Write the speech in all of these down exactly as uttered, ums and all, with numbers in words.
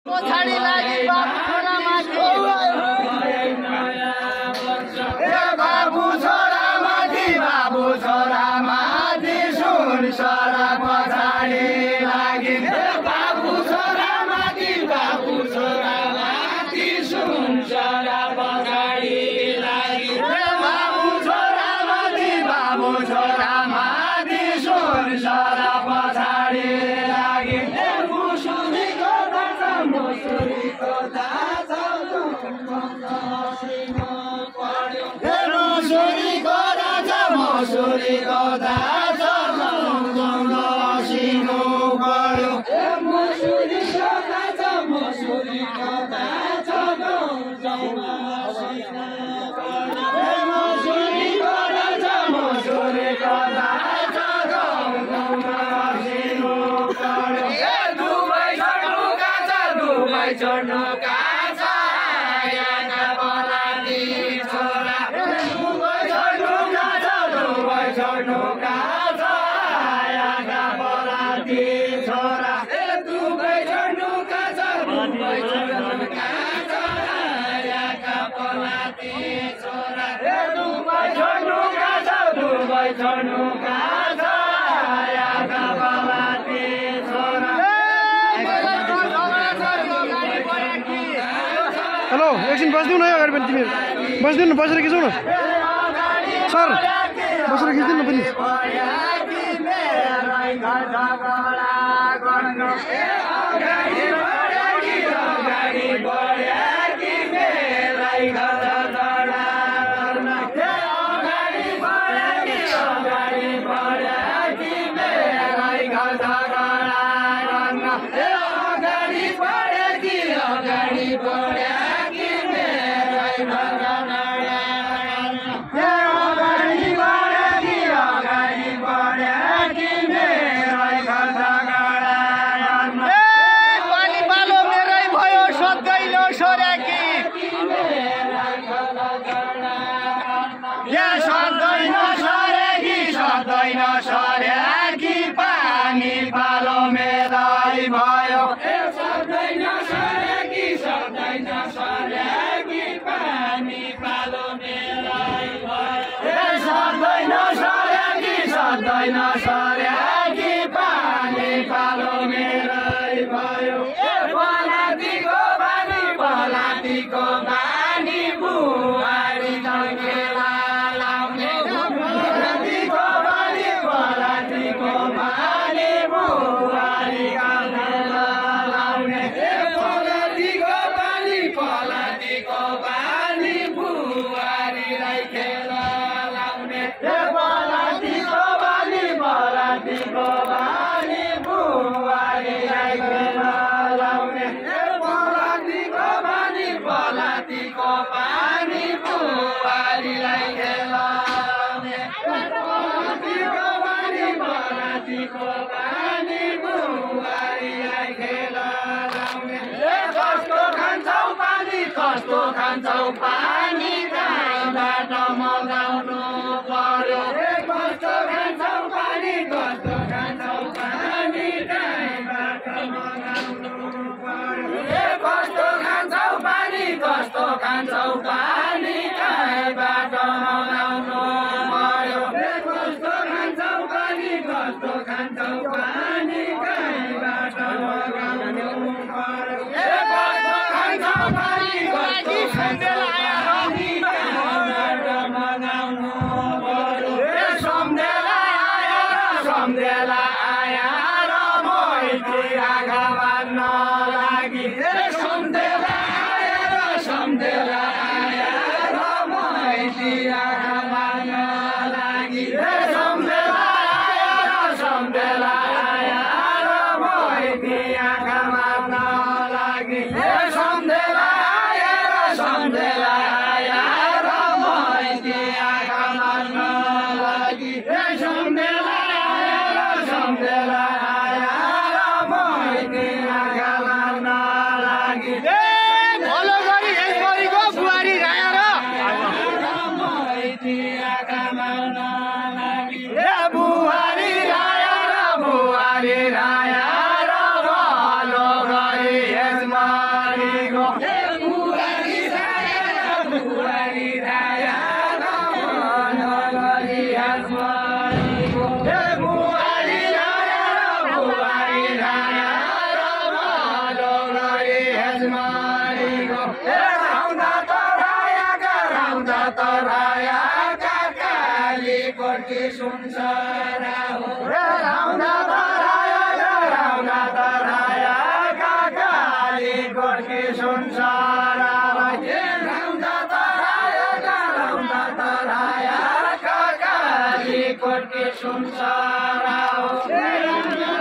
पछाडी लागि बाबु छोरा माथि बाबु छोरा माथि बाबु छोरा माथि सुन सरा पछाडी लागि बाबु छोरा माथि बाबु छोरा माथि सुन सरा पछाडी लागि बाबु छोरा माथि बाबु छोरा माथि सुन सरा पछाडी लागि मुसुरीको दाचा मुसुरीको दाचा मुसुरीको दाचा मुसुरीको दाचा सिनो पऱ्यो मुसुरीको दाचा मुसुरीको दाचा मुसुरीको दाचा मुसुरीको दाचा सिनो पऱ्यो दुबै छोड्नु काचा दुबै छोड्नु काचा याका पलाती छोरा दुबै छोड्नु काचा दुबै छोड्नु काचा याका पलाती छोरा दुबै छोड्नु काचा दुबै छोड्नु काचा याका पलाती छोरा दुबै छोड्नु काचा दुबै छोड्नु काचा याका पलाती छोरा हेलो एकछिन बस्दिनु न अगाडि पनि तिमी बस्दिनु न बसेर खिचौ न सर बसेर खिच्दिनु न पनि पानी पालो मेरै भयो सक्दैन सरेकी सक्दैन सरेकी पानी पालो मेरै भयो सक्दैन सरेकी सक्दैन सरेकी पानी पालो मेरै भयो पलातीको बानी पलातीको बानी बुहारी झङ्केला लाउने पलातीको बानी पलातीको बानी बुहारी झङ्केला लाउने पलातीको बानी पलातीको बानी बुहारीलाई खेला लाउने पलातीको बानी पलातीको बानी बुहारीलाई खेला लाउने पलातीको बानी पलातीको बानी बुहारीलाई खेला लाउने पलातीको बानी पलातीको बानी बुहारीलाई खेला लाउने कस्तो खान्छौ पानी कस्तो खान्छौ पानी कहाँबाट मगाउनु पर्यो कस्तो खान्छौ पानी कस्तो खान्छौ पानी कहाँबाट मगाउनु पर्यो कस्तो खान्छौ पानी कस्तो खान्छौ पानी कहाँबाट मगाउनु पर्यो कस्तो खान्छौ पानी कस्तो खान्छौ पानी कहाँबाट मगाउनु पर्यो कस्तो खान्छौ पानी कस्तो खान्छौ पानी कहाँबाट मगाउनु पर्यो सम्झेला आया सम्झेला आया र मैत्री आँखा बाँध्न लागि सम्झेला आया र सम्झेला आया र मैत्री आँखा बाँध्न लागि सम्झेला आया र सम्झेला आया र मैत्री आँखा बाँध्न लागि सम्झेला आया र सम्झेला आया र मैत्री आँखा बाँध्न लागि सम्झेला आया र सम्झेला आया र मैत्री आँखा बाँध्न लागि भलो गरी यसभरिको बुहारी राया र मैत्री आँखा बाँध्न लागि बुहारी राया र बुहारी राया र भलो गरी यसमा गो हे बुहारी राया बुहारी राया रमालो गरी हजमारी गो हे बुहारी राया बुहारी राया रमालो गरी हजमारी गो हे राउँदा तराया गराउँदा तराया काली कोटी सुनसरा हो हे राउँदा तराया गराउँदा तराया काली कोटी सुनसरा हे राउँदा तराया गराउँदा तराया काली कोटी सुनसरा हो हे राउँदा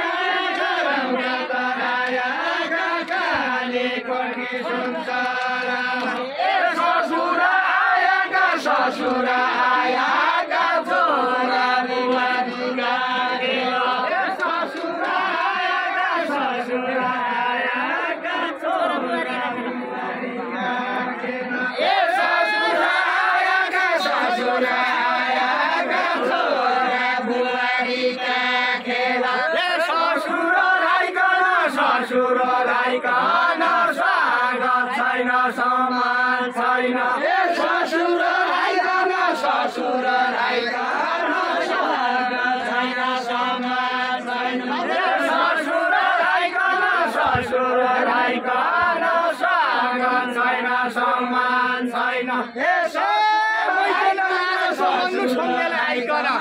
तराया गराउँदा तराया काली कोटी सुनसरा हो हे ससुर आया का ससुर आया का छोरा बुहारी गागे हे ससुर आया का ससुर आया का छोरा बुहारी गागे हे ससुर आया का ससुर आया का छोरा बुहारी गागेला हे ससुर राइकन ससुर राइकन स्वागत छैन समान छैन हे ससुर राइकन ससुर राइकन स्वागत छैन समान छैन हे ससुर राइकन ससुर राइकन स्वागत छैन समान छैन हे ससुर राइकन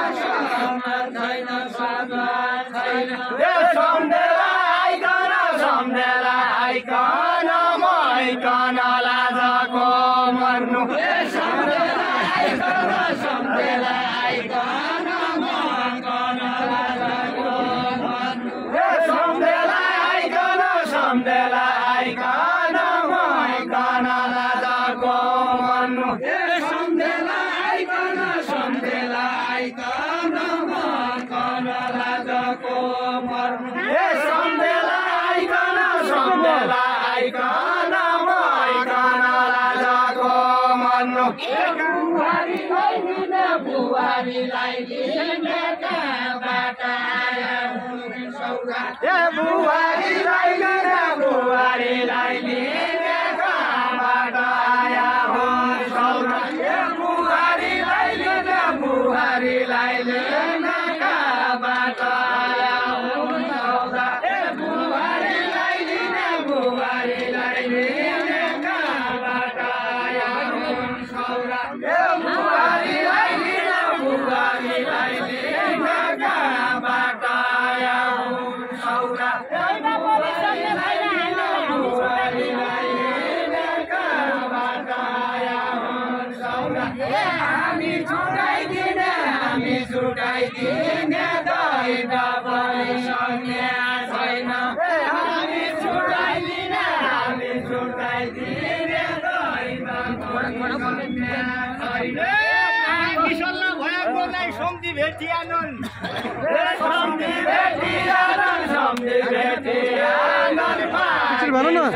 छैन समान छैन हे सम्झेला आइकन सम्झेला आइकन मैकन लाजको मर्नु हे सम्झेला आइकन सम्झेला आइकन मैकन लाजको मर्नु हे सम्झेला आइकन सम्झेला आइकन मैकन लाजको मर्नु हे सम्झेला आइकन सम्झेला आइकन मैकन लाजको मर्नु हे सम्झेला आइकन सम्झेला आइकन मैकन लाजको मर्नु हे बुहारीलाई लिने बुहारीलाई लिने कहाँबाट आया हुन् सौरा हे बुहारीलाई लिने बुहारीलाई लिने कहाँबाट आया हुन् सौरा हे बुहारीलाई लिने बुहारीलाई लिने कहाँबाट आया हुन् सौरा हे बुहारीलाई लिने बुहारीलाई लिने कहाँबाट आया हुन् सौरा हे बुहारीलाई लिने बुहारीलाई लिने कहाँबाट आया हुन् सौरा हे बुहारीलाई लिने बुहारीलाई लिने कहाँबाट आया हुन् सौरा हे हामी छुटाइदिने हामी छुटाइदिने दैव पनि सङ्ख्या छैन हे हामी छुटाइदिने हामी छुटाइदिने दैव पनि सङ्ख्या छैन किशोरला भएकोलाई सम्धि भेटिआनन् हे सम्धि भेटिआनन् सम्धि भेटिआनन् एकचोटि भन न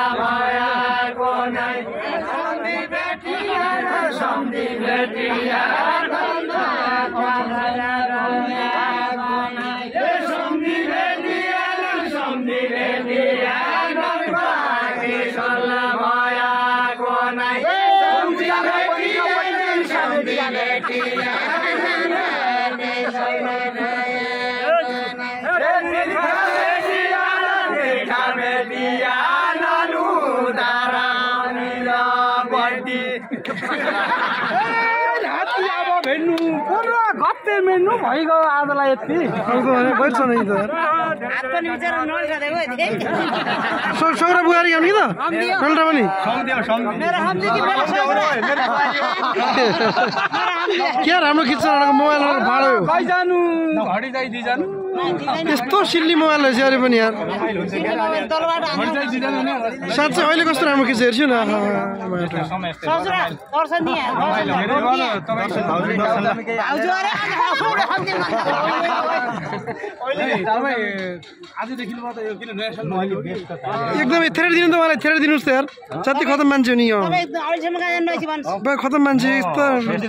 भएको नै सम्धि भेटिआनन् सम्धि भेटिआनन् हे सम्धि भेटिआनन् सम्धि भेटिआनन् बाँकी सल्लाह भएको नै सम्धि भेटिआनन् सम्धि भेटिआनन् उदाहरण बढी अब भेट्नु पुरा गत्ते मेन्नु भइगयो आजलाई यति बैठ नि त सौरा बुहारी आउने कि त नल्टा पनि क्या राम्रो खिच्छ मोबाइल भाडो जानु घडी जाइ दि जानु यस्तो सिल्ली मोबाइल रहेछ अरे पनि यार साँच्चै अहिले कस्तो राम्रो खिच्छ हेर्छु न एकदमै थेरेर दिनु त मलाई थेरेर दिनुहोस् त यार जति खतम मान्छे हो नि यो खतम मान्छे यस्तो